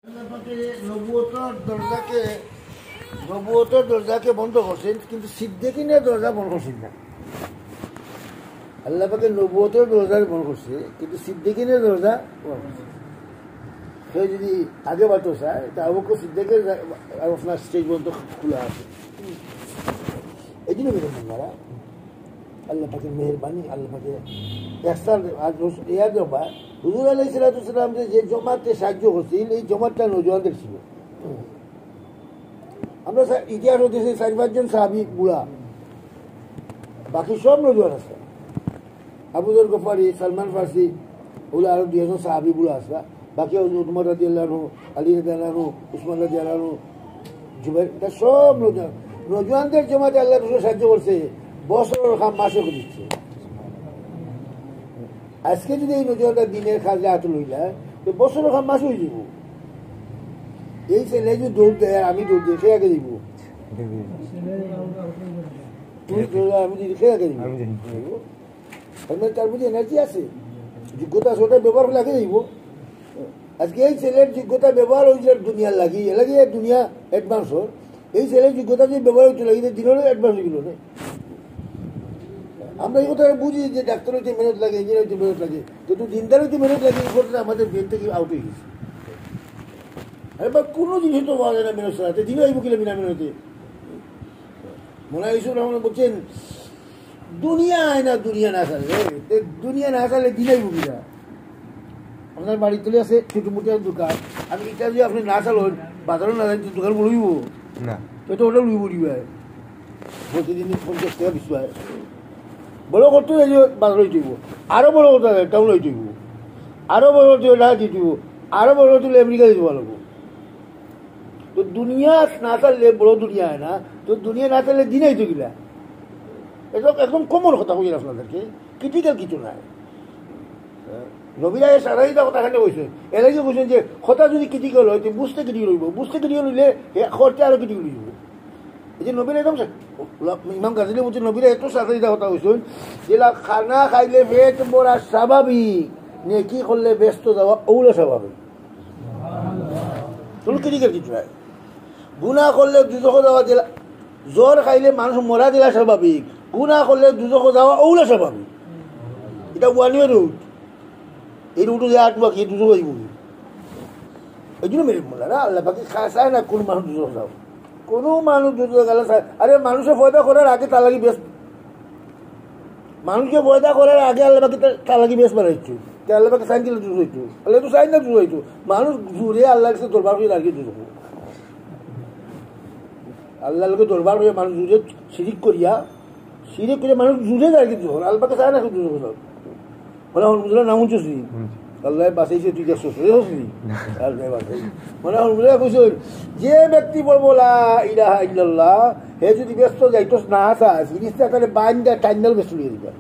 নবুয়তের দরজাকে বন্ধ করছেন, কিন্তু সিদ্দিকিনের দরজা বন্ধ করছেন না। আল্লাহ পাকে নবুয়তের দরজা বন্ধ করছে, কিন্তু সিদ্দিকিনের দরজা বন্ধ করছে। সে যদি আগে বাড়তে চায় তা অবশ্য সিদ্দিকের আপনার স্টেজ পর্যন্ত খোলা আছে। এই জন্য বেরোন আপনারা আল্লাহ পাকের মেহরবানি, আল্লাহ পাকে জমা হুজুর আলাইহিস সালাম যে জমাতে সাহায্য করছিল, এই জমাতটা নজওয়ানদের ছিল। আমরা ইতিহাস হতেছি 4-5 জন সাহাবী বুড়া, বাকি সব নজওয়ান আছে। আবু যর গফারি, সালমান ফার্সি, ওগুলো আরো 2 জন সাহাবী বুড়া আসবা। বাকি উমর রাদিয়াল্লাহু আনহু, আলী রাদিয়াল্লাহু আনহু, উসমান রাদিয়াল্লাহু আনহু, জুবাইর, এটা সব নজওয়ান। নজওয়ানদের জমাতে আল্লাহ রাসূল সাহায্য করছে, বছরের খাম মাসে দিচ্ছে। আজকে যদি এই নজওয়ানটা দিনের খাজা হাত লইলা, তো বছরের খাম মাস হয়ে যাব। এই ছেলে যদি দৌড় দেয়, আমি দৌড় দিই, সে আগে দিব। আমি যদি সে আগে দিব, তার মধ্যে এনার্জি আছে, যোগ্যতা আছে, ওটা ব্যবহার করে আগে দিব। আজকে এই ছেলের যোগ্যতা ব্যবহার হয়েছিল দুনিয়ার লাগি, এ লাগে দুনিয়া অ্যাডভান্স হোক। এই ছেলের যোগ্যতা যদি ব্যবহার হইতে লাগে, দিনের অ্যাডভান্স হয়ে গেল না। আমরা এই কথা বুঝি যে ডাক্তার হইতে মেহনত লাগে, ইঞ্জিনিয়ার হইতে মেহনত লাগে, কিন্তু দিনদার হইতে মেহনত লাগে, এই কথাটা আমাদের ব্রেন থেকে আউট হয়ে গেছে। এবার কোনো জিনিস তো পাওয়া যায় না মেহনত ছাড়াতে, দিনও এই বুকিলে বিনা মেহনতে। মোলা ইসুর রহমান বলছেন, দুনিয়া আয় না দুনিয়া না চালে, দুনিয়া না চালে দিনাই বুকিরা। আপনার বাড়ির তলে আছে ছোটো মোটো দোকান, আমি এটা যদি আপনি না চালেন, বাজারও না যাই, দোকান বলব না, তো ওটা লইব দিবে প্রতিদিন 50 টাকা বিশ হয়। বড় করতে বাজার হয়ে দিব, আরো বড় করতে টাউন হয়ে দিব, আরো বড় করতে ঢাকা দিয়ে দিব, আরো বড় করতে আমেরিকা দিয়ে দেওয়া লাগবো। তো দুনিয়া না চাললে বড় দুনিয়া হয় না, তো দুনিয়া না চাললে দিনাই তো গিলা। এটা একদম কমন কথা বলি আপনাদেরকে, ক্রিটিক্যাল কিছু নাই। নবীরা সারাইটা কথাখানে কইছে, এর আগে কইছেন যে কথা যদি ক্রিটিক্যাল হয়, তো বুঝতে ক্রিটিক্যাল হইব, বুঝতে ক্রিটিক্যাল হইলে খরচে আরো ক্রিটিক্যাল হইব। এই যে নবীরা একদম ইমাম গাজীলি বলছে, নবীরা এত সারাইটা কথা কইছেন যে খানা খাইলে পেট বড়া স্বাভাবিক, নেকি করলে ব্যস্ত যাওয়া ওগুলো স্বাভাবিক, কোনো ক্রিটিক্যাল কিছু নাই। গুণা করলে দুজখ যাওয়া দিলা, জ্বর খাইলে মানুষ মরা দিলা স্বাভাবিক, গুণা করলে দুজখ যাওয়া ওগুলো স্বাভাবিক। এটা ওয়ানিও রুট, এই রুটে যে আটবা কি দুজখ যাইব। এই জন্য মেরে বললাম আল্লাহ পাকে চায় না কোন মানুষ দুজখ যাও, কোনো মানুষ দুজখ গেলে চায়। আরে মানুষের পয়দা করার আগে তালাকি বেশ, মানুষকে পয়দা করার আগে আল্লাহ পাকে তালাকি বেশ বানাইছো, আল্লাহ পাকে সাইন দিলে দুজখ হইতো, আল্লাহ তো সাইন না দুজখ হইতো। মানুষ জুড়ে আল্লাহ কাছে দরবার হয়ে আর কি দুজখ, আল্লাহ লোকে দরবার হয়ে মানুষ জুড়ে শিরিক করিয়া, শিরিক করে মানুষ জুড়ে যায় কিন্তু আল্লাহ পাকে চায় না দুজখ যাও। মানে হলমুদুল্লাহ নাম শুনছি, আল্লাহ বাঁচাইছে, তুই দেখ শ্বশুরে হসনি, আল্লাহ বাঁচাই। মানে হলমুদুল্লাহ কইছে, যে ব্যক্তি বলবো লা ইলাহা ইল্লাল্লাহ, হে যদি ব্যস্ত যাইতো না চায়, জিনিসটা তাহলে বাইন্দা টাইনাল ব্যস্ত লিয়ে দিবা।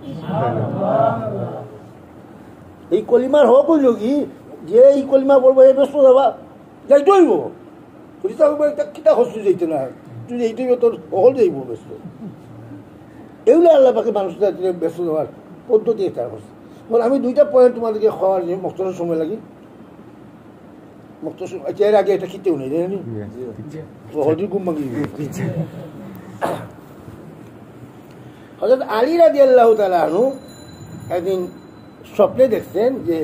এই কলিমার হোক হইল কি, যে এই কলিমা বলবো এই ব্যস্ত যাবা, যাইতে হইব। কিতা হস্ত যাইতে না, তুই এইটাই তোর অহল যাইব ব্যস্ত। এগুলো আল্লাহ পাকে মানুষ ব্যস্ত যাওয়ার পদ্ধতি এটা হচ্ছে। বল আমি 2টা পয়েন্ট তোমাদেরকে খাওয়ার যে মক্তসের সময় লাগি, মক্তসের এর আগে এটা খেতেও নেই, জানি হলদি গুম মাগি। হযরত আলী রাদিয়াল্লাহু তাআলা আনহু একদিন স্বপ্নে দেখছেন যে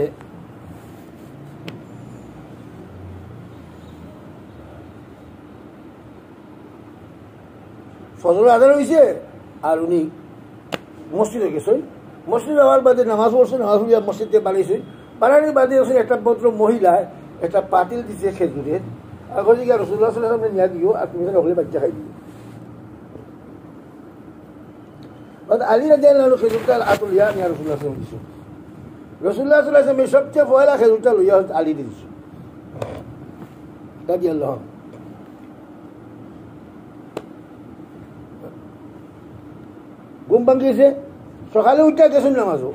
ফজর আজান হয়েছে, আর উনি মসজিদে গেছেন। মসজিদ যাওয়ার বাদে নামাজ পড়ছেন, নামাজ পড়িয়া মসজিদে বানিয়েছেন। বানানোর বাদে হচ্ছে একটা ভদ্র মহিলায় একটা পাতিল দিচ্ছে খেজুরের, আর বলছি গিয়ে রাসূলুল্লাহ সাল্লাল্লাহু আলাইহি ওয়াসাল্লাম নিয়ে দিও, আর তুমি এখানে হলে বাচ্চা খাই দিও। আলী রাদিয়াল্লাহু আনহু খেজুরটা আতুলিয়া নিয়ে রাসূলুল্লাহ সাল্লাল্লাহু আলাইহি ওয়াসাল্লাম দিয়েছেন। রাসূলুল্লাহ সাল্লাল্লাহু আলাইহি ওয়াসাল্লাম সবচেয়ে পয়লা খেজুরটা লইয়া আলী দিয়েছেন রাদিয়াল্লাহু আনহু। ঘুম ভাঙিয়েছে, সকালে উঠে গেছেন নামাজও,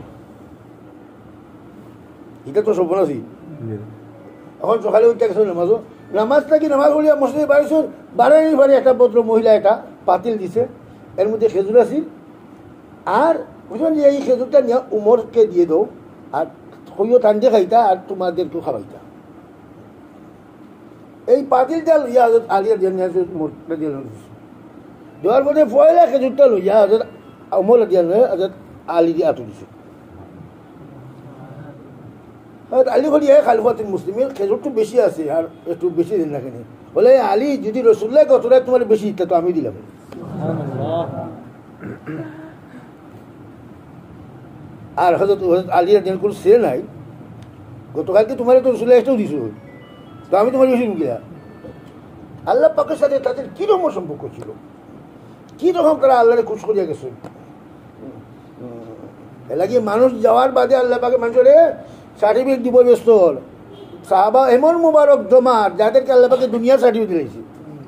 এটা তো সর্বনাশী। এখন সকালে উঠে গেছেন নামাজও, নামাজটা কি নামাজ পড়িয়া মসজিদে বাড়িছেন, বাড়ানি বাড়ি একটা ভদ্র মহিলা একটা পাতিল দিছে, এর মধ্যে খেজুর আছিল, আর বুঝলেন যে এই খেজুরটা নিয়ে উমরকে দিয়ে দাও, আর হইও টান দিয়ে খাইতা, আর তোমাদেরকেও খাওয়াইতা। এই পাতিলটা লইয়া হজরত আলিয়া দিয়ে দেওয়ার পরে পয়লা খেজুরটা লইয়া হজরত অমর দিয়ে হজরত আলী দিয়ে আটু দিছে। আলী বলি খালিফাতুল মুসলিমের খেজুরটা বেশি আছে আর একটু বেশি দিন না কেন বলে আলী যদি রসুল্লাহ কতটা তোমার বেশি ইচ্ছা তো আমি দিলাম। আর হজরত আলিয়া যেন কোনো সে নাই, গতকালকে তোমার তো রসুল্লাহ একটাও দিছো তো আমি তোমার বেশি গিয়া। আল্লাহ পাকের সাথে তাদের কিরকম সম্পর্ক ছিল, কি রকম তারা আল্লাহরে খুশ করিয়া গেছে। এলাকি মানুষ যাওয়ার বাদে আল্লাহ পাকে মানুষের সার্টিফিকেট দিব ব্যস্ত হল। সাহাবা এমন মুবারক জমার যাদেরকে আল্লাহ পাকে দুনিয়ার সার্টিফিকেট দিয়েছে।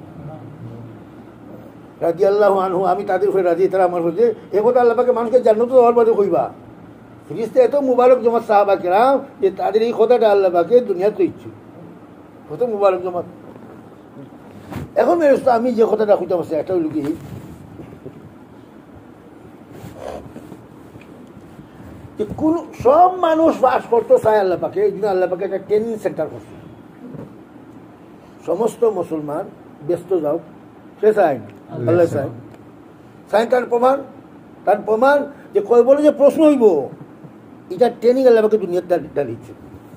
রাজি আল্লাহ আনহু, আমি তাদের উপরে রাজি, তারা আমার হচ্ছে এ কথা আল্লাহ পাকে মানুষকে জান্নাত যাওয়ার বাদে কইবা। ফিরিস্তে এত মুবারক জমাত সাহাবা কেরাম যে তাদের এই কথাটা আল্লাহ পাকে দুনিয়াতে কইছে, কত মুবারক জমাত। এখন মেরস্তা আমি যে কথাটা কইতে পারছি একটা হইল কি, কোন সব মানুষ বাস করতে চায় আল্লাহ পাকে, এই জন্য আল্লাহ পাকে একটা ট্রেনিং সেন্টার করছে। সমস্ত মুসলমান ব্যস্ত যাও, সে চায় আল্লাহ চায় চায়। তার প্রমাণ যে কয় বলে যে প্রশ্ন হইব, এটা ট্রেনিং আল্লাহ পাকে দুনিয়ার ডালিচ্ছে।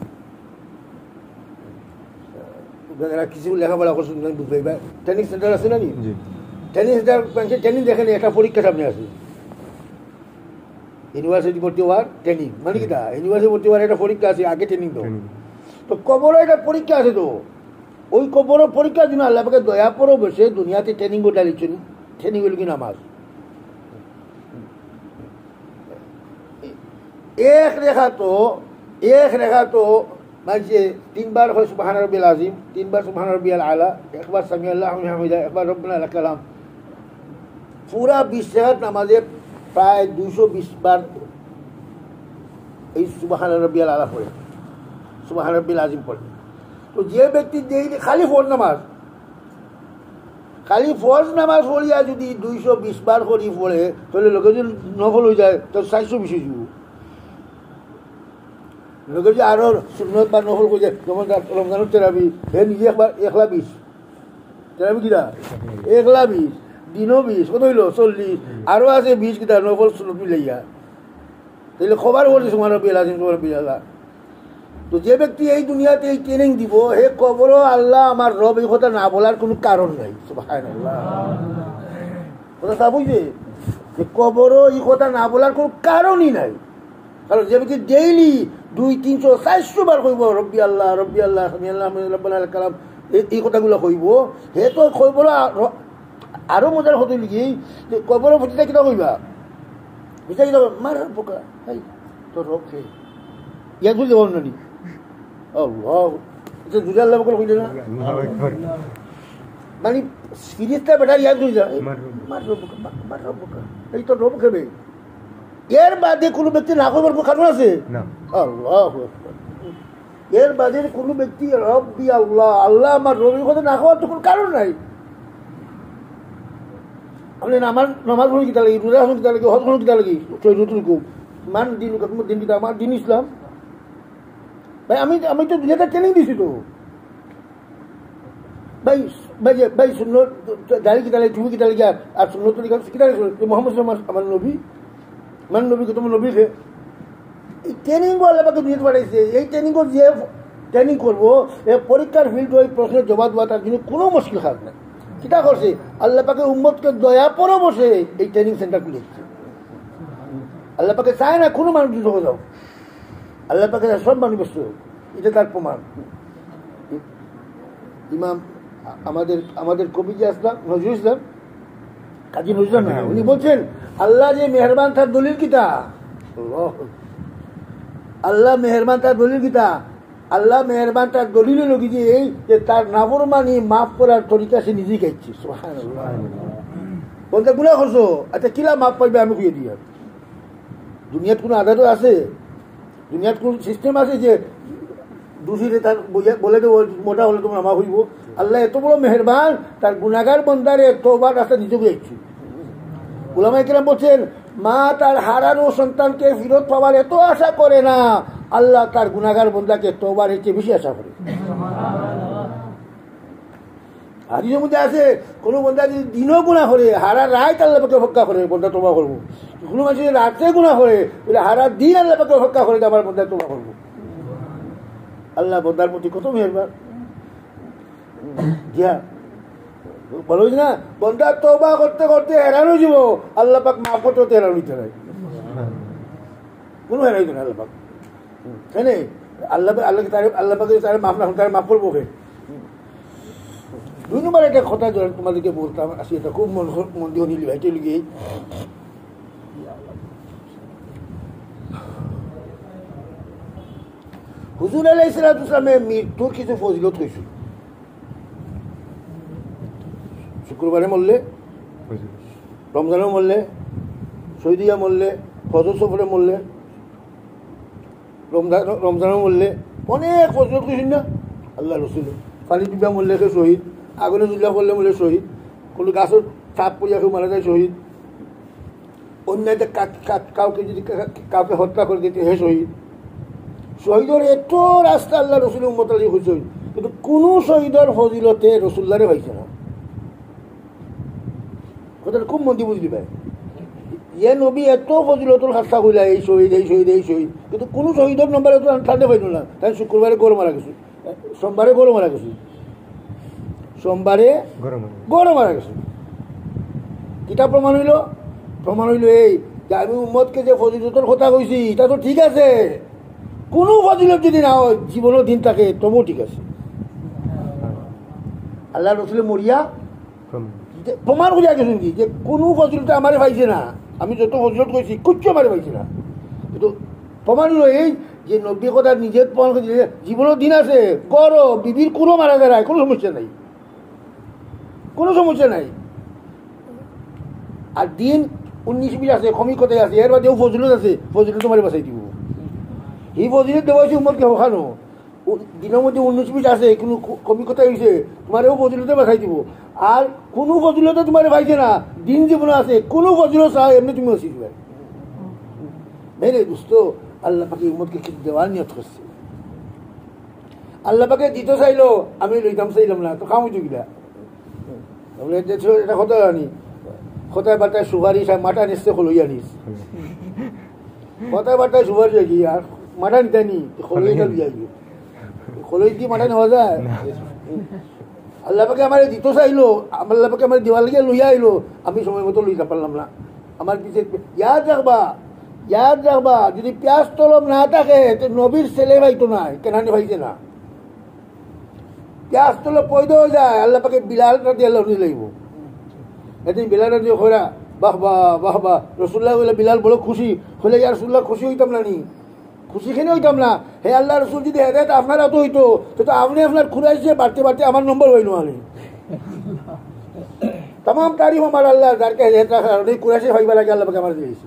কিছু লেখাপড়া করছেন বুঝতে পারবে, ট্রেনিং সেন্টার আছে না নি? ট্রেনিং সেন্টার ট্রেনিং দেখেন একটা পরীক্ষা সামনে আছে, ইউনিভার্সিটি ভর্তি হওয়ার ট্রেনিং মানে কি তা ইউনিভার্সিটি ভর্তি হওয়ার একটা পরীক্ষা আছে, আগে ট্রেনিং দাও। তো কবরও একটা পরীক্ষা আছে, তো ওই কবরও পরীক্ষার জন্য আল্লাহ পাকে দয়া পরও বসে দুনিয়াতে ট্রেনিংও ডালিচ্ছেন। ট্রেনিং হল কি নামাজ, এক রেখা তো মানে তিনবার হয় সুবহান রাব্বিল আযীম, তিনবার সুবহান রাব্বিয়াল আলা, একবার সামি আল্লাহু লিমান হামিদা, একবার রব্বানা লাকাল হামদ। পুরা 20 রাকাত নামাজে প্রায় 220 বার এই সুবহান রাব্বিয়াল আলা পড়ে, সুবহান রাব্বিল আযীম পড়ে। তো যে ব্যক্তি খালি ফরজ নামাজ পড়িয়া যদি 220 বার করি পড়ে, তাহলে লোকে যদি নফল হয়ে যায় তো 420 হয়ে যাব। লোকে যে আরো সুন্নত বা নফল করে যায়, যেমন রমজানের তেরাবি, হে নিজে একবার 120 তেরাবি কিনা 120 দিনও 20 কত হইল 40, আরো আছে 20 কিনা নফল সুন্নত মিলাইয়া, তাহলে খবর করছে সুবহান রাব্বিল আযীম সুবহান রাব্বিল আলা। তো যে ব্যক্তি এই দুনিয়াতে এই ট্রেনিং দিব, হে কবরও আল্লাহ আমার রব এই কথা না বলার কোনো কারণ নাই। সুবহানাল্লাহ, কথা তা বুঝছে যে কবরও এই কথা না বলার কোনো কারণই নাই। কারণ যে ব্যক্তি ডেইলি 200-300-400 বার কইব রব্বি আল্লাহ সামি আল্লাহ রব্বানা লাকাল হামদ, এই কথাগুলো কইব, হে তো কইব আরো মজার হতো লিখি যে কবরের প্রতিটা কিনা কইবা বিচারি যাবো মার বোকা তোর রক্ষে ইয়াদ বুঝতে পারো নানি দুজা আল্লাহ বকর কইলে না মানে ফিরিস্তা বেটার ইয়াদ হয়ে যায় মার বোকা এই তোর রব খেবে। এর বাদে কোনো ব্যক্তি না করবার কারণ আছে? আল্লাহ, এর বাদে কোনো ব্যক্তি রব্বি আল্লাহ আমার রবির কথা না খাওয়ার তো কোনো কারণ নাই। আপনি আমার নামাজ পড়ি কিতা লাগি, রোজা কিতা লাগি, হজ কিতা লাগি, নতুন খুব মান দিন দিন কিতা আমার দিন ইসলাম ভাই। আমি তো দুনিয়াটা ট্রেনিং দিছি তো ভাই। ভাই শূন্য দাঁড়ি কিতা লাগে, তুমি কিতা লাগে, আর শূন্য কিতা লাগে মোহাম্মদ আমার নবী, মান নবীকে তোমার নবীকে এই ট্রেনিং আল্লাহ পাকে দুনিয়াতে পাঠাইছে। এই ট্রেনিংও যে ট্রেনিং করবো, এই পরীক্ষার ফিল্ড ওই প্রশ্নের জবাব দেওয়া তার জন্য কোনো মুশকিল খারাপ নাই। কিতা করছে আল্লাহ পাকে উম্মতকে দয়া পরে বসে এই ট্রেনিং সেন্টার খুলেছে। আল্লাহ পাকে চায় না কোনো মানুষ দুটো যাও, আল্লাহ পাকে সব মানুষ ব্যস্ত, এটা তার প্রমাণ। ইমাম আমাদের কবি যে আসলাম নজরুল ইসলাম, কাজী নজরুল না, উনি বলছেন আল্লাহ যে মেহরবান তার দলিল কিতা, আল্লাহ মেহরবান তার দলিল কিতা, আল্লাহ মেহরবান তার দলিল লগি যে এই যে তার নাফরমানি মাফ করার তরিকা সে নিজেই খাইছে। সুবহানাল্লাহ, বলতে গুনাহ করছো, আচ্ছা কিলা মাফ পাইবে আমি খুঁজে দিই। দুনিয়াত কোনো আদালত আছে, দুনিয়াত কোন সিস্টেম আছে যে দোষীরে তার বলে দেবো মোটা হলে তোমার আমা হইব? আল্লাহ এত বড় মেহরবান, তার গুনাহগার বন্দারে তওবার রাস্তা নিজেকে ইচ্ছু। উলামায়ে কেরাম বলছেন মা তার হারানো সন্তানকে ফেরত পাওয়ার এত আশা করে না, আল্লাহ তার গুনাহগার বন্দাকে তওবার চেয়ে বেশি আশা করে। হাদিসের মধ্যে আছে কোনো বন্ধা যদি দিনও গুণা করে হারা রাত আল্লাহ পাকে হত্যা করে বন্ধা তোবা করবো, কোনো মানুষ যদি রাত্রে গুণা করে বলে হারা দিন আল্লাহ পাকে হত্যা করে আমার বন্ধা তোবা করবো। আল্লাহ বন্দার প্রতি কত মেহেরবান। হ্যাঁ বলো না, বন্ধা তোবা করতে করতে হেরান হয়ে যাব, আল্লাহ পাক মাফ করতে করতে হেরান হইতে নাই, কোনো হেরান হইতে না আল্লাহ পাক। তাই না? আল্লাহকে তার আল্লাহ পাকে তার মাফ না তার মাফ করবো। দুই নম্বর একটা কথা তোমাদেরকে বলতাম আসি, এটা খুব মন দিয়ে নিলি ভাই, লিগেই হুজুর আলাইহিস সালামের মৃত্যুর কিছু ফজিলত হয়েছে। শুক্রবারে মরলে, রমজানেও মরলে, সৈদিয়া মরলে, ফজর সফরে মরলে, রমজানেও মরলে, অনেক ফজিলত হয়েছেন না আল্লাহ রসুল। পানি ডিবা মরলে সে শহীদ, আগুনে জুল্লা করলে মরলে শহীদ, কোনো গাছের চাপ পড়িয়া কেউ মারা যায় শহীদ, অন্যায়টা কাউকে যদি কাউকে হত্যা করে দিতে হে শহীদ। শহীদের এত রাস্তা আল্লাহ রসুলের উম্মত আলী হয়েছে, কিন্তু কোনো শহীদের ফজিলতে রসুল্লারে হয়েছে না। কথাটা খুব মন্দি বুঝলি ভাই, ইয়ে নবী এত ফজিলতর খাস্তা কইলা এই শহীদ এই শহীদ এই শহীদ, কিন্তু কোনো শহীদের নম্বর এত ঠান্ডা পাইল না। তাই শুক্রবারে গরু মারা গেছে, সোমবারে গরু মারা গেছে, সোমবারে গরু মারা গেছে। কিতা প্রমাণ হইল? প্রমাণ হইল এই যে আমি উম্মতকে যে ফজিলতর কথা কইছি এটা তো ঠিক আছে, কোনো ফজিলত যদি না হয় জীবনও দিন থাকে তবুও ঠিক আছে। আল্লাহ রসুলে মরিয়া প্রমাণ করিয়া গেছেন কি যে কোনো ফজিলত আমারে পাইছে না, আমি যত ফজিলত কইছি কিচ্ছু আমারে পাইছে না। কিন্তু প্রমাণ হলো এই যে নব্বী কথা নিজে প্রমাণ করে দিলে জীবনের দিন আছে, করো বিবির কোনো মারা যায় কোনো সমস্যা নাই, কোনো সমস্যা নাই। আর দিন 19-20 আছে, ক্ষমিক কথাই আছে, এর বাদেও ফজিলত আছে, ফজিলত তোমার বাঁচাই দিব। এই ফজিলত দেওয়া হয়েছে উম্মতকে ওখানো, দিনের মধ্যে 19-20 আছে, কোনো ক্ষমিক কথাই হয়েছে, তোমারও ফজিলতে বাঁচাই দিব। আর কোনো ফজিলতে তোমার পাইছে না, দিন জীবনে আছে, কোনো ফজিলত চাও এমনি তুমি বাঁচিয়ে দিবে। মেরে দোস্ত, আল্লাহ পাকে উম্মতকে কিছু দেওয়ার নিয়ত করছে। আল্লাহ পাকে দিতে চাইলো, আমি লইতাম চাইলাম না, তো খামুই তো গিলা বলে এটা কথা আনি কথায় বার্তায় সুপারিশ আর মাটা নিচ্ছে খলইয়া নিস, কথায় বার্তায় সুপারিশ কি আর মাটা নিতে নি খলইটা লইয়া গিয়ে খলই দিয়ে মাটা নেওয়া যায়। আল্লাহ পাকে আমার দিতে চাইলো, আল্লাহ পাকে আমার দেওয়ার লাগিয়ে লইয়া আইলো, আমি সময় মতো লইতে পারলাম না। আমার পিছিয়ে ইয়াদ রাখবা যদি পেঁয়াজ তলব না থাকে তো নবীর ছেলে ভাইতো নাই, কেনানি ভাইছে না। পেঁয়াজ তলব পয়দ হয়ে যায়, আল্লাহ পাকে বিলাল রাতে আল্লাহ লাগব। এদিন বিলাল রাতে খোরা বাহ বাহ রসুল্লাহ বলে বিলাল বড় খুশি হলে, ইয়া রসুল্লাহ খুশি হইতাম না নি, খুশি খেলে হইতাম না। হে আল্লাহ রসুল যদি হেদায়ত আপনার এত হইতো তো আপনি আপনার খুঁড়াইছে বাড়তে বাড়তে আমার নম্বর হইল আনি তাম তারিফ আমার আল্লাহ যারকে হেদায়ত রাখার কুরাইশে হইবার লাগে আল্লাহ পাকে আমার দিয়েছে।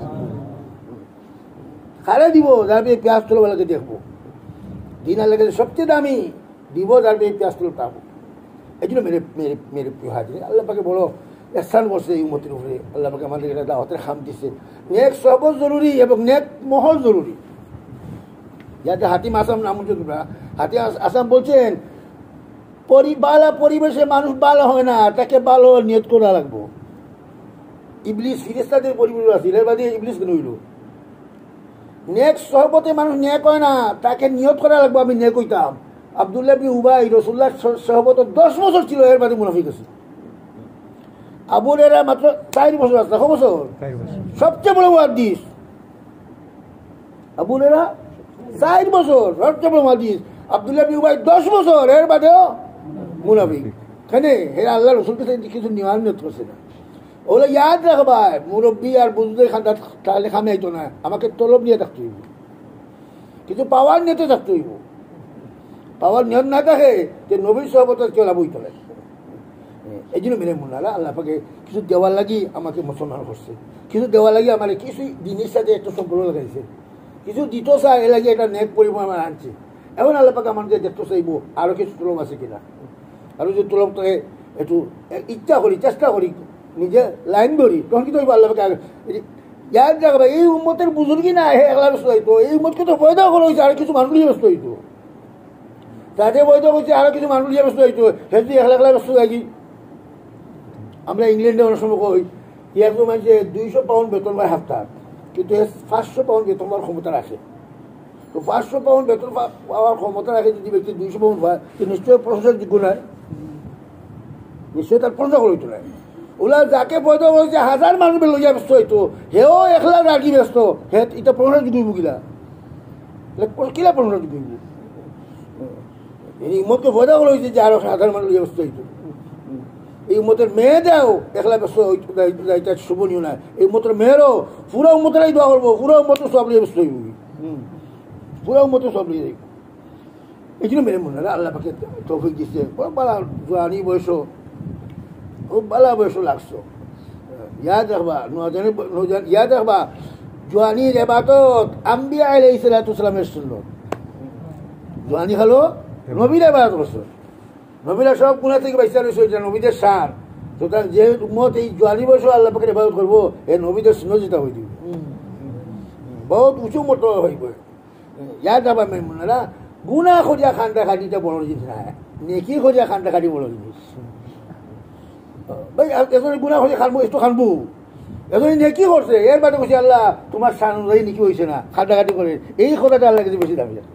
খারে দিব যার পেঁয়াজ তোলো বেলাকে দেখবো, দিন আল্লাহ সবচেয়ে দামি দিব যার পেঁয়াজ তোলো পাবো। এই জন্য মেরে প্রিয় হাজির আল্লাহ পাকে বড় এহসান করছে এই উম্মতের উপরে। আল্লাহ পাকে আমাদের এটা দাওয়াতের খাম দিচ্ছে। নেক সহবত জরুরি এবং নেক মহল জরুরি। যাতে হাতিম আসাম নাম হাতিম আসাম বলছেন বালা পরিবেশে মানুষ ভালো হয় না, তাকে ভালো নিয়ত করা লাগবো। ইবলিস ফিরেস্তাদের পরিবেশ আছে, এর বাদে ইবলিস কেন হইল? নেক সহবতে মানুষ নেক হয় না, তাকে নিয়ত করা লাগবো আমি নেক হইতাম। আব্দুল্লাহ বিন উবাই রাসূলুল্লাহ সহবত 10 বছর ছিল, এর বাদে মুনাফিক আছে। আবু হুরায়রা মাত্র 4 বছর আছে, 9 বছর সবচেয়ে বড় মুহাদ্দিস। আবু হুরায়রা 4 বছর সবচেয়ে বড় মুহাদ্দিস। আব্দুল্লাহ বিন উবাই 10 বছর, এর বাদেও মুনাফিক। কেন? হে আল্লাহ রসুলকে কিছু নেওয়ার নিয়ত করছে না। ওগুলো ইয়াদ রাখবা, মুরব্বী আর বুঝদের তাহলে খামে আইতো না, আমাকে তলব নিয়ে থাকতে হইব, কিছু পাওয়ার নিতে থাকতে হইব। পাওয়ার নিয়ত না থাকে যে নবীর সহবত চলাবই তোলে। এই জন্য মেরে মনে হলো আল্লাহ পাকে কিছু দেওয়ার লাগি আমাকে মুসলমান করছে, কিছু দেওয়ার লাগি আমার কিছু দিনের সাথে একটা সম্পর্ক লাগাইছে, কিছু দিত চাই এ লাগে একটা নেক পরিমাণ আমার আনছে। এখন আল্লাহ পাকে আমাকে দেখতে চাইব আরও কিছু তলব আছে কিনা, আরও যে তলব থাকে একটু ইচ্ছা করি চেষ্টা করি নিজে লাইন ধরি, তখন কি তৈব আল্লাহ পাকে ইয়াদ রাখবা এই উম্মতের বুজুর্গি না হে একলা ব্যস্ত হইতো, এই উম্মতকে তো পয়দাও করা হয়েছে, আর কিছু মানুষ ব্যস্ত হইতো। তাতে বৈধ করছে আরো কিছু মানুষ যে ব্যস্ত হইতো সেটি একলা একলা ব্যস্ত থাকি। আমরা ইংল্যান্ডে অনেক সময় কই একজন মানুষে 200 পাউন্ড বেতন পায় হাফতা, কিন্তু 500 পাউন্ড বেতন পাওয়ার ক্ষমতা রাখে। তো 500 পাউন্ড বেতন পাওয়ার ক্ষমতা রাখে যদি ব্যক্তি 200 পাউন্ড পায়, তো নিশ্চয়ই প্রশংসার যোগ্য নয়, নিশ্চয়ই তার প্রশংসা করিত নাই। ওলা যাকে বৈধ করেছে 1000 মানুষ লইয়া ব্যস্ত হইতো, হেও একলা রাখি ব্যস্ত, হে এটা প্রশংসার যোগ্য কিলা কিলা প্রশংসার যোগ্য। এই উম্মতকে বৈধ করা হয়েছে যে আরো 1000 মানুষ লইয়া ব্যস্ত হইতো। এই উম্মতের মেয়েদেরও একলা ব্যস্ত এটা শোভনীয় না। এই উম্মতের মেয়েরও পুরো উম্মতেরাই দোয়া করবো, পুরো উম্মতের সব লিয়ে ব্যস্ত হইব, পুরো উম্মতের সব লিয়ে যাইব। এই জন্য মেরে মনে হয় আল্লাহ পাকে তৌফিক দিচ্ছে, বালা জোয়ানি বয়স, খুব বালা বয়স লাগছো। ইয়াদ রাখবা ইয়াদ রাখবা জোয়ানির এবাদত আম্বিয়া আলাইহিস সালাতু ওয়াসসালামের সুন্নাত। জোয়ানি হলো নবীর এবাদত করছো, নবীরা সব গুনাহ থেকে বাঁচিয়ে রয়েছে, এটা নবীদের সার। সুতরাং যে উম্মত এই জোয়ানি বয়সে আল্লাহ পাকের ইবাদত করবো, এই নবীদের সুন্নাত যেটা হয়ে যাবে, বহুত উঁচু মতো হইব। ইয়াদ রাখবা মেরে মনে না গুনাহ খোঁজা খান্ডা খাটিটা বড় জিনিস না, নেকি খোঁজা খান্ডা খাটি বড় জিনিস। ভাই এজনে গুনাহ খোঁজা খানবো, একটু খানবো, এজনে নেকি করছে এর বাদে বসে আল্লাহ তোমার সান অনুযায়ী নেকি হয়েছে না, খান্ডাখাটি করে, এই কথাটা আল্লাহ কাছে বেশি দামি।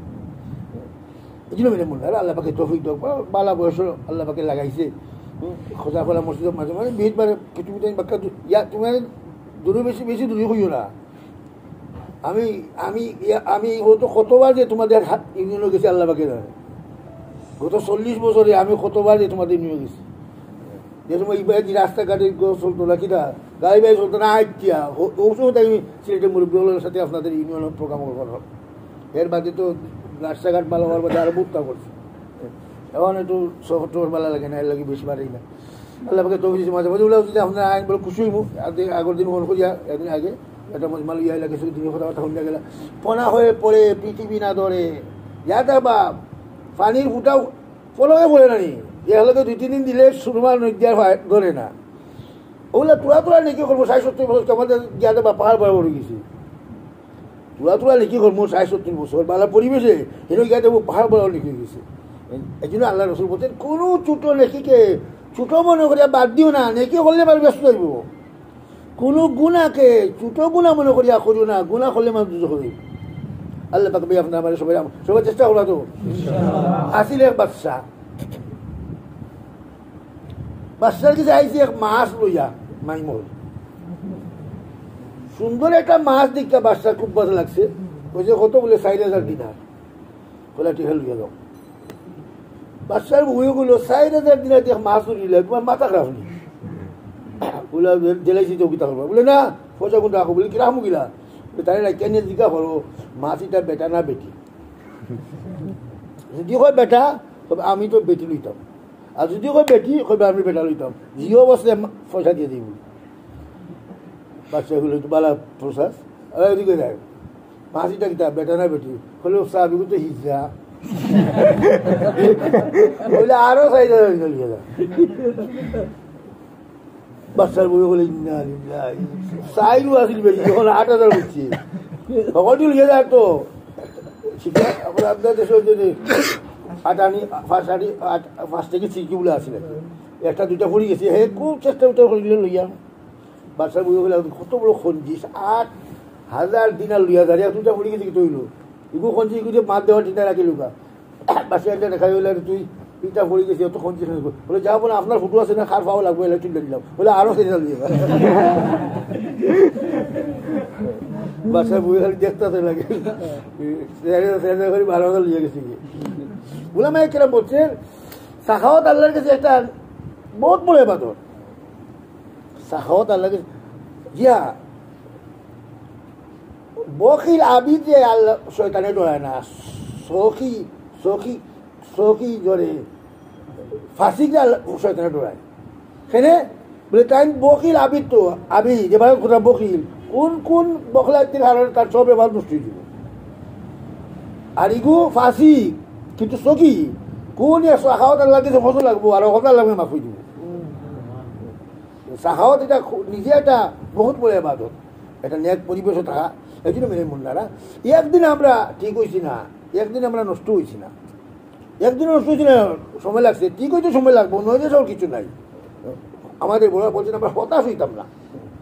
এই জন্য মেরে মনে হয় আল্লাহ পাকে তৌফিক দাও, বালা বয়স আল্লাহ পাকে লাগাইছে। খোঁজা ফলা মসজিদের মাঝে মাঝে বিশবারে কিছু বাক্কা তোমার দূরে বেশি বেশি দূরে হইও না। আমি আমি আমি হয়তো কতবার যে তোমাদের হাত ইউনিয়নে গেছি আল্লাহ পাকে জানে, গত 40 বছরে আমি কতবার যে তোমাদের ইউনিয়নে গেছি। যে সময় ইবাই রাস্তাঘাটে চলতো না কিনা, গাড়ি বাড়ি চলতো না, আইটিয়া ওই সময় আমি সিলেটের মুরব্বীগুলোর সাথে আপনাদের ইউনিয়নের প্রোগ্রাম করলাম। এর বাদে তো রাস্তাঘাট ভালো হওয়ার বাদে আরো বুকটা করছে, এখন একটু শহর ভালো লাগে না, এর লাগে বেশি পারেই না। আল্লাহ পাকে তৌফিক দিয়েছে, মাঝে মাঝে বলে যদি আপনার আইন বলে খুশি হইব। আগের দিন মনে করি একদিন আগে একটা মজমাল ইয়া লাগে, তিনি কথা শুনতে গেলা ফোনা হয়ে পড়ে পৃথিবী না ধরে ইয়াদা বা পানির ফুটাও ফলকে পড়ে নানি, এগুলোকে 2-3 দিন দিলে সুরমা নদীয়ার ধরে না। ওগুলো তোরা নাকি করবো 60-70 বছর, আমাদের ইয়াদা বা পাহাড় বড় বড় গেছি, তোরা নাকি করবো 60-70 বছর বালা পরিবেশে হেন গিয়ে দেবো পাহাড় বড় লিখে গেছে। এই জন্য আল্লাহ রসুল বলছেন কোনো ছোটো নেকিকে ছোটো মনে করিয়া বাদ দিও না, নেকি করলে মানুষ ব্যস্ত হইব। কোনো গুণাকে ছোটো গুণা মনে করিয়া করিও না, গুণা করলে মানুষ দুজো করি। আল্লাহ পাক ভাই আপনার আমার সবাই চেষ্টা করা তো। আসিল এক বাচ্চার কাছে আইসি এক মাছ লইয়া মাইমল, সুন্দর একটা মাছ দেখতে বাচ্চার খুব ভালো লাগছে। বলছে কত, বলে 4000 দিনার। বলে ঠিক লইয়া যাও। বাচ্চার বইয়ে গুলো 4000 দিনার দিয়ে মাছ উঠিলে তোমার মাথা খারাপ নি, বলে জেলাইছি চৌকিতা করবো, বলে না পয়সা কোনটা রাখো, বলে কি রাখবো কিনা, তাই না কেন জিজ্ঞা করো মাছ এটা বেটা না বেটি। যদি হয় বেটা তবে আমি তো বেটি লইতাম, আর যদি হয় বেটি কবে আমি বেটা লইতাম, জিও বসলে পয়সা দিয়ে দিই। বাচ্চাগুলো একটু বালা প্রসাস এদিকে যায়, মাছিটা কিতা বেটা না বেটি হলে সাবিগুলো তো হিজা বলে আরো 4000 বাচ্চার বই বলে চাইলু আসিল বেশি, যখন 8000 হচ্ছে সকলটি লিখে যায়। তো শিক্ষা আপনার দেশের যদি 5 থেকে 6 বলে আসলে 1-2টা পড়ি গেছে, হে খুব চেষ্টা করিলে লইয়া বাচ্চার বই বলে কত বড় খঞ্জিস 8000 দিনার লইয়া দাঁড়িয়ে 2টা পড়ি গেছে কি তৈল এগু খঞ্জি এগুলো মাছ দেওয়ার চিন্তা রাখি লুকা বাচ্চা একটা দেখাই হইলে তুই পিঠা পড়ে গেছি অত খঞ্জি বলে যাবো না, আপনার ফুটো আছে না, খার পাওয়া লাগবে, এলে চিন্তা দিলাম বলে আরো চিন্তা দিয়ে বাচ্চার বই খালি দেখতে লাগে 12,000 লিয়ে গেছে কি বলে আমি কিরম বলছেন। সাখাওয়াত আল্লাহর কাছে একটা বহুত বড় ইবাদত, সাখাওয়াত আল্লাহর কাছে জিয়া বখিল আবিদ যে আল্লাহ শয়তানে ডরায় না, সখী সখী সখী জোরে ফাঁসিকে আল্লাহ শয়তানে ডরায় সেনে বলে তাই বকিল আবিদ তো আবি যেভাবে কোথা বকিল কোন কোন বখলাইতের কারণে তার সব এবার নষ্ট হয়ে যাব। আর ইগু ফাঁসি কিন্তু সখী কোন সাখাওয়াত আল্লাহ কাছে ফসল লাগবো আর কথা লাগবে মাফ হয়ে যাব। সাখাওয়াত এটা নিজে একটা বহুত বড় ইবাদত, এটা নেক পরিবেশও থাকা। এই জন্য মেরে মন্দারা একদিন আমরা ঠিক হয়েছি না, একদিন আমরা নষ্ট হয়েছি না, একদিনও নষ্ট হয়েছে না, সময় লাগছে, ঠিক হয়তো সময় লাগবো, নয় যে সব কিছু নাই। আমাদের বড় বলছেন আমরা হতাশ হইতাম না,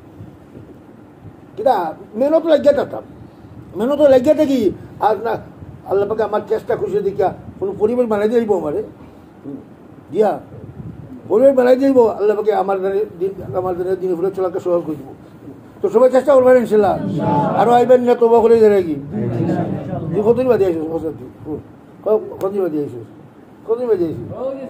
কিনা মেহনত লাগিয়ে থাকতাম, মেহনত লাগিয়ে থাকি। আর না আল্লাহ পাকে আমার চেষ্টা খুশি দেখিয়া কোনো পরিবার বানাই যাইব, আমারে দিয়া পরিবার বানাই যাইব, আল্লাহ পাকে আমার দিন ঘুরে চলাকে সহজ করে দিব। তো সবাই চেষ্টা করবেন ইনশাল্লাহ। আরো আইবেন না তোবা করে যাই কি তুই কতদিন বাদে আইসিস? কতদিন বাদে আইসিস? কতদিন বাদে আইসিস?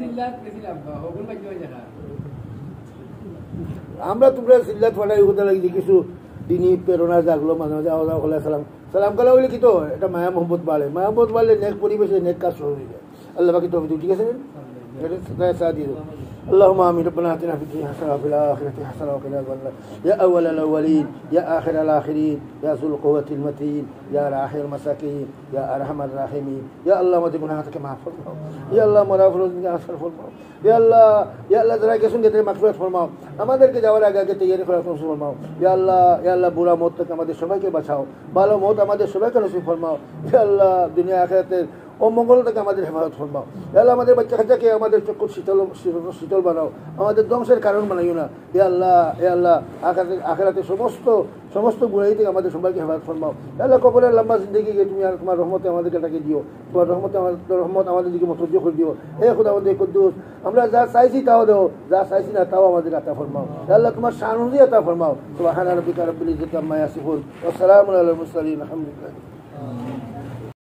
আমরা তোমরা সিল্লাত ফাটাই কথা লাগি কিছু দিনই প্রেরণা জাগলো, মাঝে মাঝে আওয়া যাওয়া হলে সালাম সালাম কালা হইলে কি তো এটা মায়া মোহাম্মত বাড়ে, মায়া মোহাম্মত বাড়লে নেক পরিবেশে নেক কাজ শুরু হয়ে যায়। আল্লাহ বাকি তো ঠিক আছে, এটা দিয়ে দেবো। اللهم آمين. ربنا آتنا في الدنيا حسنة وفي الآخرة حسنة وقنا عذاب النار. يا أول الأولين يا آخر الآخرين يا ذو القوة المتين يا راحم المساكين يا أرحم الراحمين. يا الله مد گناہات کے معاف فرماؤ. يا الله مغفرت کے عفو فرماؤ. يا الله ذرا کے سن کے تیرے مغفرت فرماؤ. আমাদেরকে যাওয়ার আগে আগে তৈরি করার নসিব ফরমাও। ইয়া আল্লাহ বুড়া মত থেকে আমাদের সবাইকে বাঁচাও, ভালো মত আমাদের সবাইকে নসিব ফরমাও। ইয়া আল্লাহ দুনিয়া আখিরাতের অমঙ্গল থেকে আমাদের হেফাজত ফরমাও। ইয়া আল্লাহ আমাদের বাচ্চা কাচ্চাকে আমাদের চক্ষু শীতল বানাও, আমাদের ধ্বংসের কারণ বানাইও না। ইয়া আল্লাহ আখিরাতে সমস্ত গুণাই থেকে আমাদের সবাইকে হেফাজত ফরমাও। ইয়া আল্লাহ কবরের লম্বা জিন্দগিকে তুমি আর তোমার রহমতে আমাদেরকে তাকে দিও, তোমার রহমত আমাদের দিকে মতর্য করে দিও। খুদা আমাদের কুদ্দুস, আমরা যা চাইছি তাও দেও, যা চাইছি না তাও আমাদের আতা ফরমাও। ইয়া আল্লাহ তোমার শান অনুযায়ী আতা ফরমাও। সুবহানা রাব্বিকা রাব্বিল ইজ্জাতি আম্মা ইয়াসিফুন ওয়া সালামুন আলাল মুরসালিন আলহামদুলিল্লাহ।